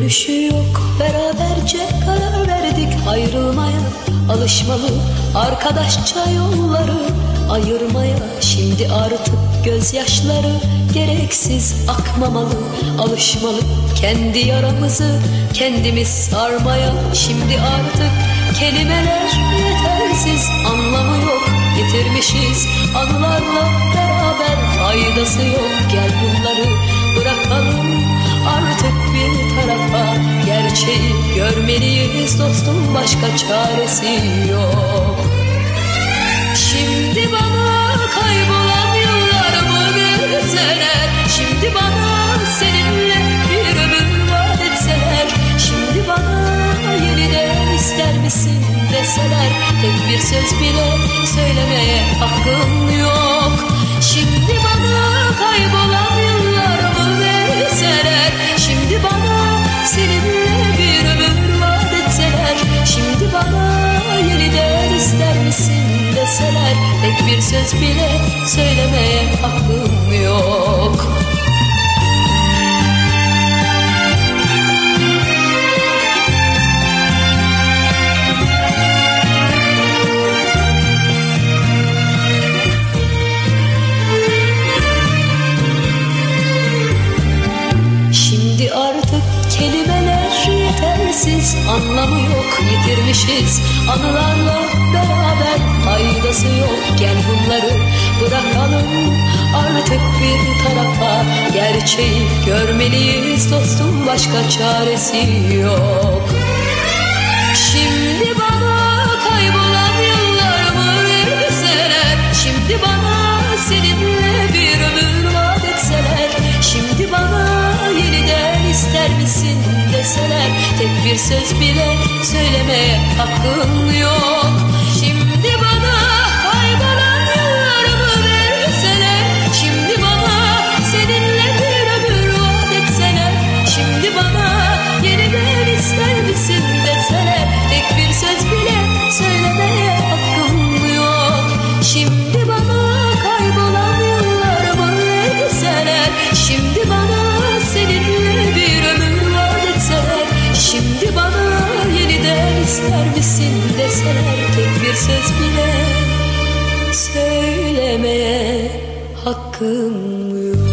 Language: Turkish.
dönüşü yok. Beraberce karar verdik ayrılmaya. Alışmalı arkadaşça yolları ayırmaya. Şimdi artık gözyaşları gereksiz akmamalı. Alışmalı kendi yaramızı kendimiz sarmaya. Şimdi artık kelimeler yetersiz, anlamı yok. Yitirmişiz anılarla beraber, faydası yok. Gel bunları bırakalım artık bir tarafa. Gerçeği görmeliyiz dostum, başka çaresi yok. Şimdi bana kaybolan yıllarımı verseler, şimdi bana seninle bir ömür vaat etseler, şimdi bana yeniden ister misin deseler, tek bir söz bile söylemeye hakkım yok. Şimdi bana kaybolan yıllarımı verseler, şimdi bana seninle bir ömür vaat etseler, şimdi bana yeniden ister misin deseler, tek bir söz bile söylemeye hakkım yok. Şimdi artık kelimeler yetersiz, anlamı yok. Yitirmişiz anılarla beraber, faydası yok. Gel bunları bırakalım artık bir tarafa. Gerçeği görmeliyiz dostum, başka çaresi yok. Şimdi bana kaybolan yıllarımı verseler, şimdi bana seninle bir ömür vaat etseler, şimdi bana yeniden ister misin deseler, tek bir söz bile söylemeye hakkım yok. Şimdi bana kaybolan yıllarımı verseler, şimdi bana seninle bir ömür vaat etseler, şimdi bana yeniden ister misin deseler, tek bir söz bile söylemeye hakkım yok. Şimdi bana kaybolan yıllarımı verseler, şimdi bana seninle bir ömür vaat etseler, şimdi bana yeniden ister misin deseler, tek bir söz bile söylemeye hakkım yok.